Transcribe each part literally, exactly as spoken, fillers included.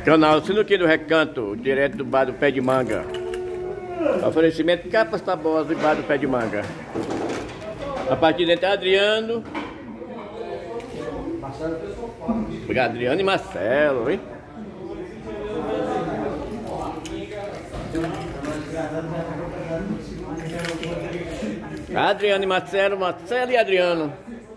Canal Sinuquinha do Recanto, direto do bar do Pé de Manga. Oferecimento capas tabosas do bar do Pé de Manga. A partir de Adriano. Adriano e Marcelo, hein? Adriano e Marcelo, Marcelo e Adriano.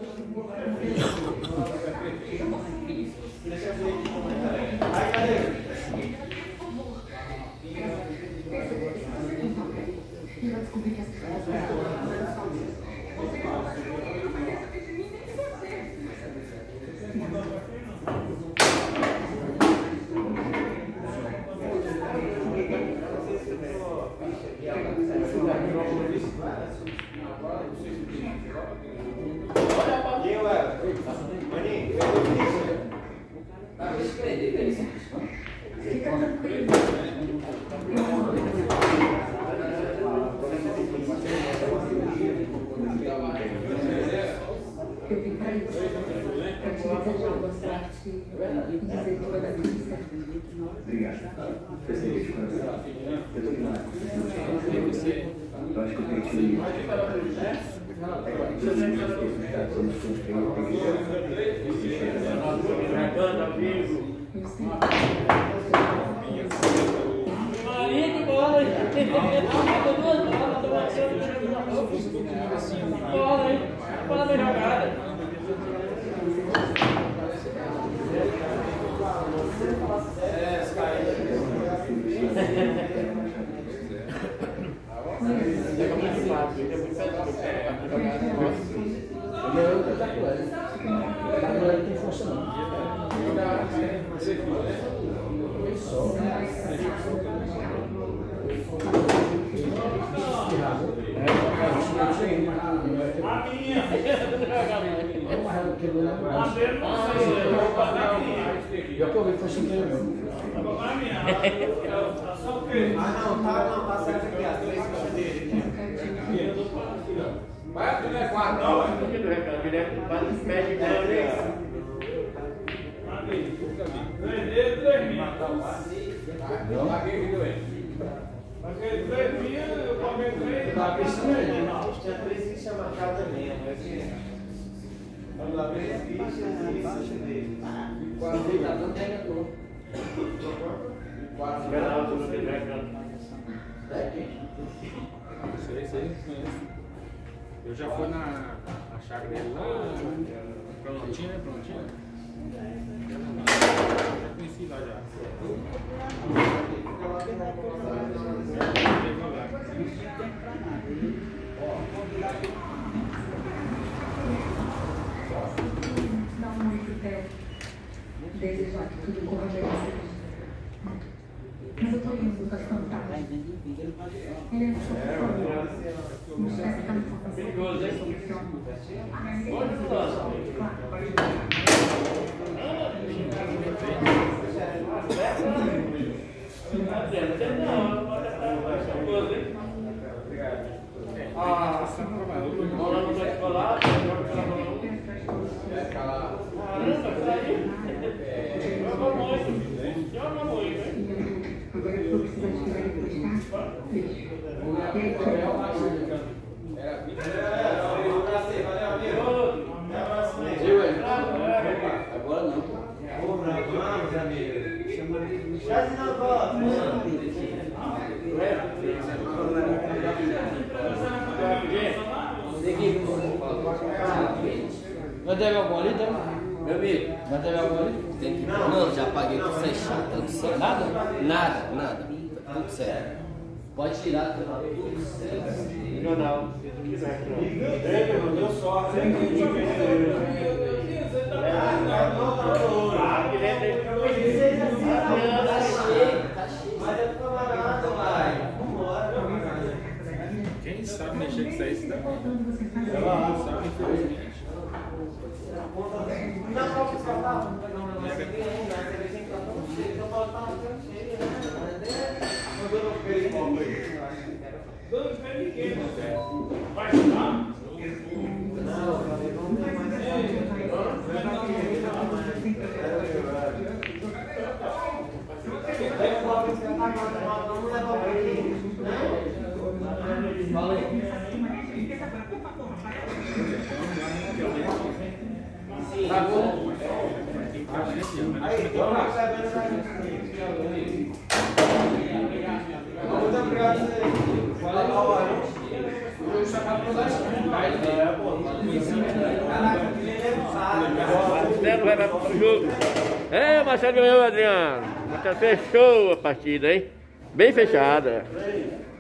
Eu já fui na, na chácara dele lá, prontinho, né? Prontinho. Já conheci lá já. Não muito perto. Desejar que tudo corra bem. Mas eu tô indo pra cantar. Ele é um sofredor. Não sei se tá me fazendo. Vai ter alguma ali, então? Meu amigo, Vai ter alguma ali? tem que... Não, já paguei tudo fechado, tudo certo. Nada? Nada, nada, tudo certo. Pode tirar, tudo certo. Não, não, se tu quiser. Deu sorte, hein? Ah, que dentro Tá cheio, tá cheio. Mas é pro camarada, vai. Vambora. Quem sabe mexer com isso aí, tá bom. Ela não sabe, infelizmente. Não, não, você tá não, não, você tem um, né? Você vem pra tão cheio, eu falo, tá tão cheio, né? Mandou no pé de copo aí. Dois pés pequenos, velho. Vai ajudar? Não, eu falei, vamos ter mais essa. Tá bom? Aí, vamos lá. Muito obrigado. Marcelo vai para o jogo. É, Marcelo ganhou, Adriano. Marcelo fechou a partida, hein? Bem fechada.